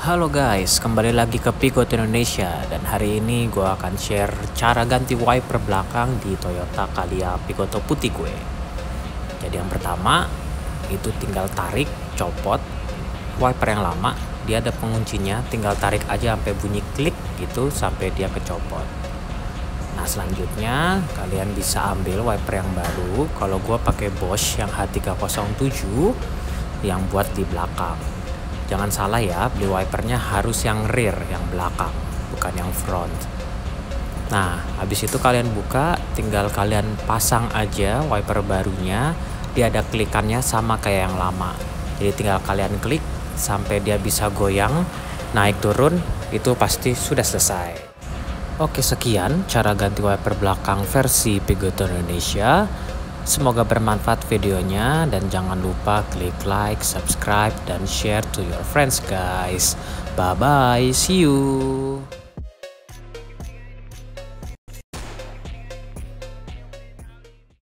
Halo guys, kembali lagi ke Pigot Indonesia dan hari ini gue akan share cara ganti wiper belakang di Toyota Calya Picanto putih gue. Jadi yang pertama itu tinggal tarik, copot wiper yang lama, dia ada penguncinya, tinggal tarik aja sampai bunyi klik gitu sampai dia kecopot. Nah selanjutnya kalian bisa ambil wiper yang baru. Kalau gue pakai Bosch yang H307 yang buat di belakang. Jangan salah ya, beli wipernya harus yang rear, yang belakang, bukan yang front. Nah, habis itu kalian buka, tinggal kalian pasang aja wiper barunya. Dia ada klikannya sama kayak yang lama. Jadi tinggal kalian klik sampai dia bisa goyang, naik turun, itu pasti sudah selesai. Oke, sekian cara ganti wiper belakang versi Pigot Indonesia. Semoga bermanfaat videonya dan jangan lupa klik like, subscribe, dan share to your friends guys. Bye bye, see you.